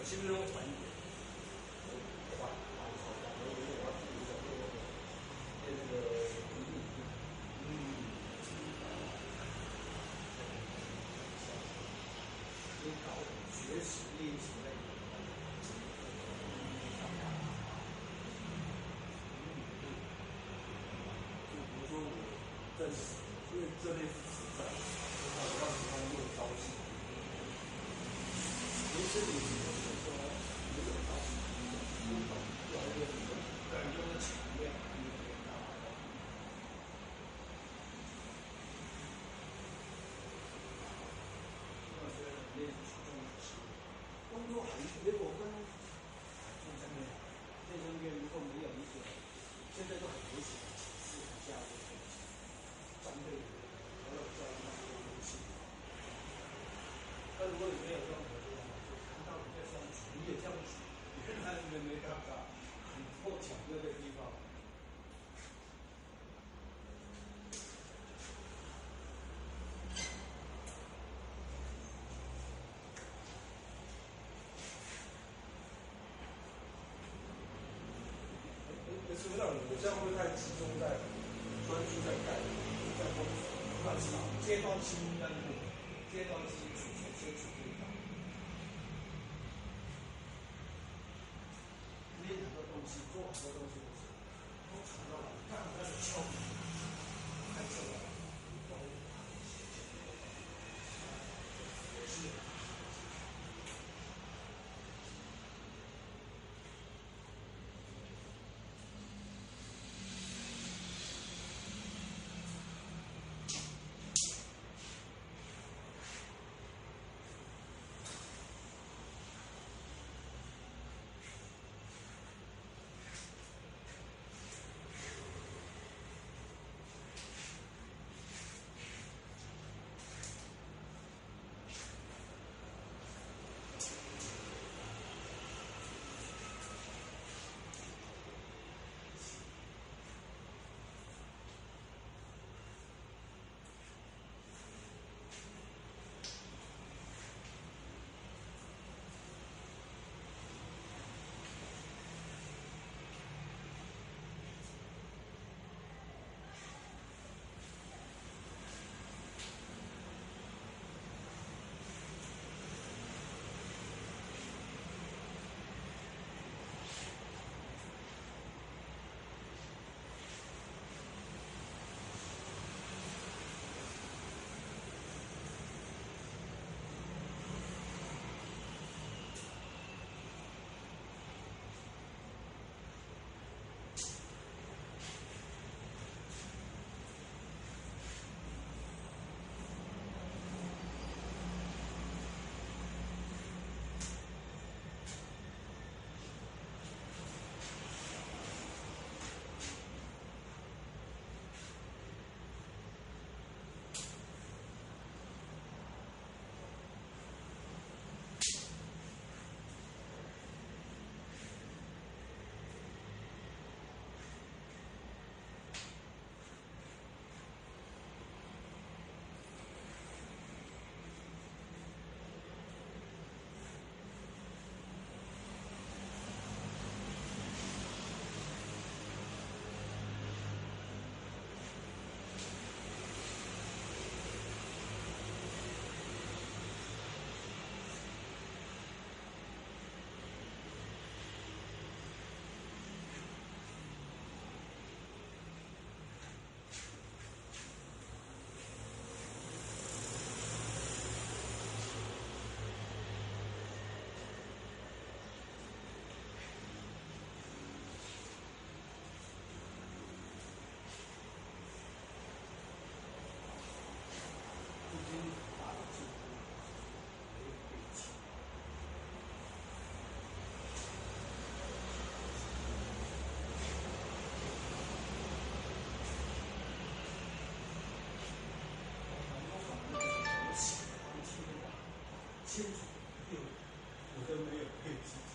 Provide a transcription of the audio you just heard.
新生会缓一点，缓，我要注意一下，对那个引导学习练习类的。就比如说我在因为这类是实战，我要使用用招式。其实你就是说，如果招式不懂，有一个感觉的强烈，你也可以达到。那所以练习出众的是工作很结果跟健身院如果没有一个，现在都很流行私底下的战队还有教练那些游戏。那如果你没有这种的话，就看到你在上举也这样举，原来你们没办法，很破巧这个地方。是不是让我这样会太集中在专注在盖在工作？那是阶段性任务，阶段性先处理好。练很多东西，做很多东西的时候，都传到了干的效果，太重要了。是。清楚，有的没有配置。